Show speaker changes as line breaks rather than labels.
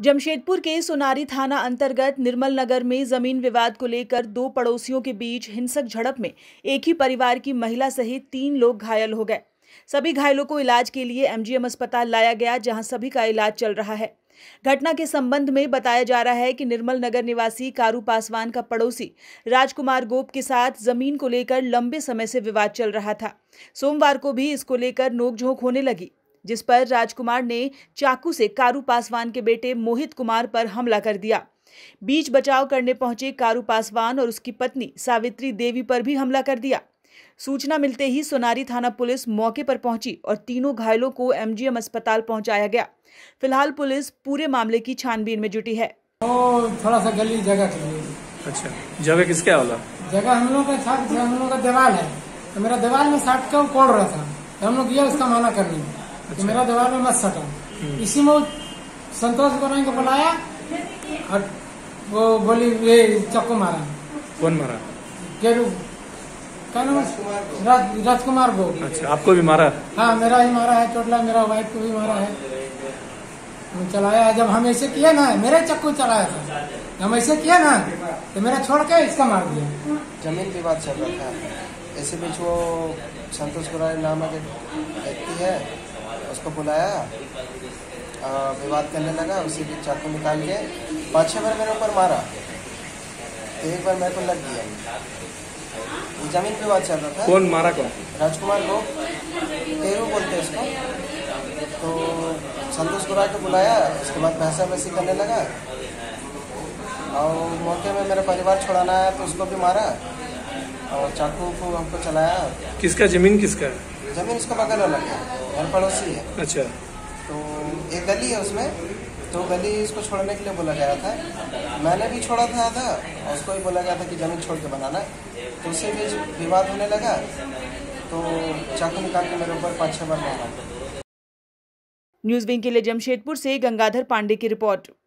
जमशेदपुर के सोनारी थाना अंतर्गत निर्मल नगर में जमीन विवाद को लेकर दो पड़ोसियों के बीच हिंसक झड़प में एक ही परिवार की महिला सहित 3 लोग घायल हो गए। सभी घायलों को इलाज के लिए एमजीएम अस्पताल लाया गया, जहां सभी का इलाज चल रहा है। घटना के संबंध में बताया जा रहा है कि निर्मल नगर निवासी कारू पासवान का पड़ोसी राजकुमार गोप के साथ जमीन को लेकर लंबे समय से विवाद चल रहा था। सोमवार को भी इसको लेकर नोकझोंक होने लगी, जिस पर राजकुमार ने चाकू से कारू पासवान के बेटे मोहित कुमार पर हमला कर दिया। बीच बचाव करने पहुंचे कारू पासवान और उसकी पत्नी सावित्री देवी पर भी हमला कर दिया। सूचना मिलते ही सोनारी थाना पुलिस मौके पर पहुंची और तीनों घायलों को एमजीएम अस्पताल पहुंचाया गया। फिलहाल पुलिस पूरे मामले की छानबीन में जुटी है।
थोड़ा सा गली जगह के लिए।
अच्छा, जगह किसके वाला?
जगह हम लोग का था, हम लोग का दीवार है, तो मेरा दीवार में साट के कोड़ रहा था, तो हम लोग किया उसका माना करने। अच्छा। तो मेरा दीवार में मत सटा। इसी में संतोष गोराई को बुलाया और वो बोली ये चाकू मारा।
कौन मारा?
केरू क्या नाम? राजकुमार को।
अच्छा, आपको भी मारा?
हाँ, मेरा ही मारा है, टोटला मेरा वाइफ को भी मारा है। चलाया जब हम ऐसे किया ना, मेरे चक्कू चलाया था, हम ऐसे किया ना तो मेरा छोड़ के इसका मार दिया।
जमीन विवाद चल रहा था। ऐसे बीच वो संतोष गोराई नामक एक व्यक्ति है, उसको बुलाया, विवाद करने लगा। उसी बीच चाकू निकाल के 5-6 बार मेरे ऊपर मारा, तो एक बार मेरे को लग गया। जमीन विवाद चल रहा था।
कौन मारा? कौन?
राजकुमार को, तेरू बोलते उसको। तो संतोष गोराई को बुलाया, उसके बाद पैसा वैसी करने लगा और मौके में मेरा परिवार छुड़ाना है तो उसको भी मारा और चाकू को हमको चलाया।
किसका जमीन? किसका है?
जमीन उसका बगल वाला है, घर पड़ोसी है।
अच्छा।
तो एक गली है उसमें, तो गली इसको छोड़ने के लिए बोला गया था। मैंने भी छोड़ा था आधा, और उसको भी बोला गया था कि जमीन छोड़ के बनाना। तो उसी बीच विवाद होने लगा, तो चाकू निकाल के मेरे ऊपर 5-6 बार मारा।
न्यूज़ विंग के लिए जमशेदपुर से गंगाधर पांडे की रिपोर्ट।